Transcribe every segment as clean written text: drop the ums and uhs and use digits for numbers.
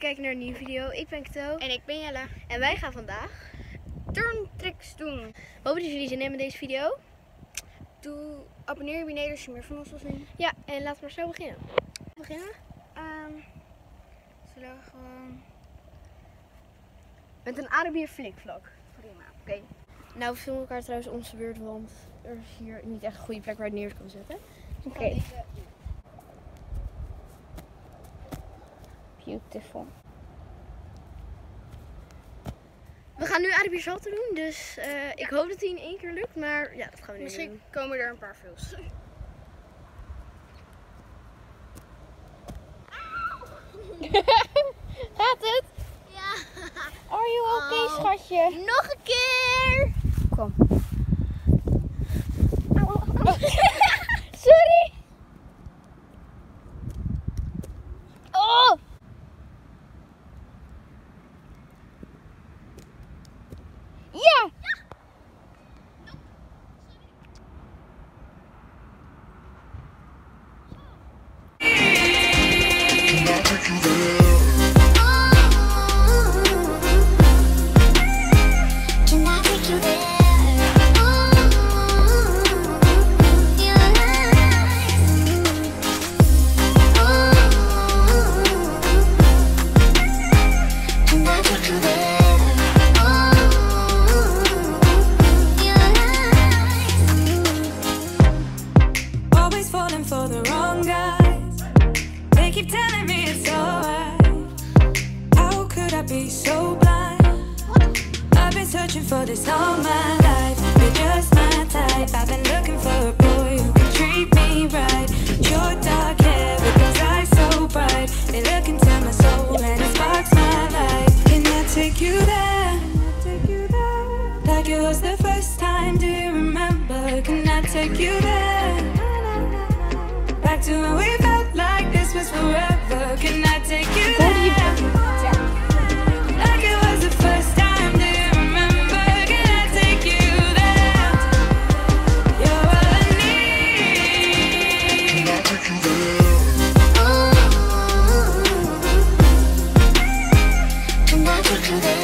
kijken naar een nieuwe video. Ik ben Kato. En ik ben Jelle. En wij gaan vandaag Turntricks doen. We hopen dat jullie zin hebben in deze video. Abonneer je beneden als je meer van ons wil zien. Ja, en laten we maar zo beginnen. Zullen we gewoon... Met een Arabier flikvlak. Prima, oké. Nou, we filmen elkaar trouwens om de beurt, want er is hier niet echt een goede plek waar je het neer kan zetten. Oké. Beautiful. We gaan nu Arabier salto doen, dus ik hoop dat hij in één keer lukt, maar ja, dat gaan we nu Misschien doen. komen er een paar films. Gaat het? Ja. Are you okay, schatje? Nog een keer. Kom. Sorry. Oh. Ja. For the wrong guys, they keep telling me it's alright. How could I be so blind? I've been searching for this all my life. You're just my type. I've been looking for a boy who can treat me right. Your dark hair with those eyes so bright, they look into my soul and it sparks my life. Can I take you there? Like it was the first time. Do you remember? Can I take you there? Back to when we felt like this was forever. Can I take you there? Like it was the first time. Do you remember? Can I take you there? You're all I need. Can I take you there? Can I take you there?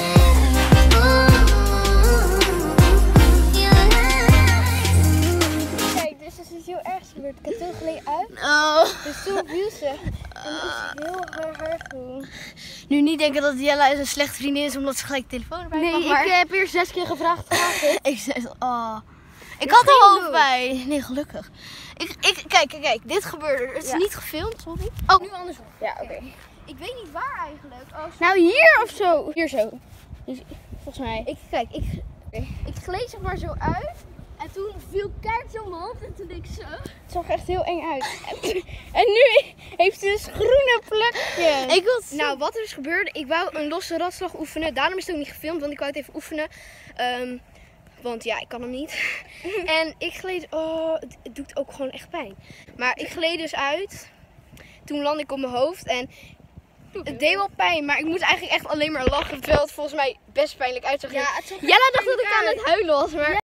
Ik heb toen geleden uit. Oh. Dus toen viel ze. En dat is heel erg goed. Nu niet denken dat Jelle een slechte vriendin is omdat ze gelijk de telefoon erbij Nee, pakt, maar... ik heb hier 6 keer gevraagd. Gaat het? Ik zei, oh. Ik Er had is er geen hoofdpijn. Nee, gelukkig. Kijk, dit gebeurde. Het is Ja. niet gefilmd, sorry. Oh, nu andersom. Ja, oké. Ik weet niet waar eigenlijk. Oh, Nou, hier of zo. Hier zo. Dus, volgens mij. ik gleed zeg maar zo uit. En toen viel kaartje om mijn hand en toen deed ik zo. Het zag echt heel eng uit. En nu heeft ze dus groene plekjes. Ik was Nou, wat er is gebeurd, ik wou een losse ratslag oefenen. Daarom is het ook niet gefilmd, want ik wou het even oefenen. Want ja, ik kan hem niet. En ik gleed, het doet ook gewoon echt pijn. Maar ik gleed dus uit. Toen landde ik op mijn hoofd en het deed wel pijn. Maar ik moest eigenlijk echt alleen maar lachen. Terwijl het volgens mij best pijnlijk uitzag. Ja, het zag er Jelle dacht dat pijnlijk ik aan het huilen was, maar...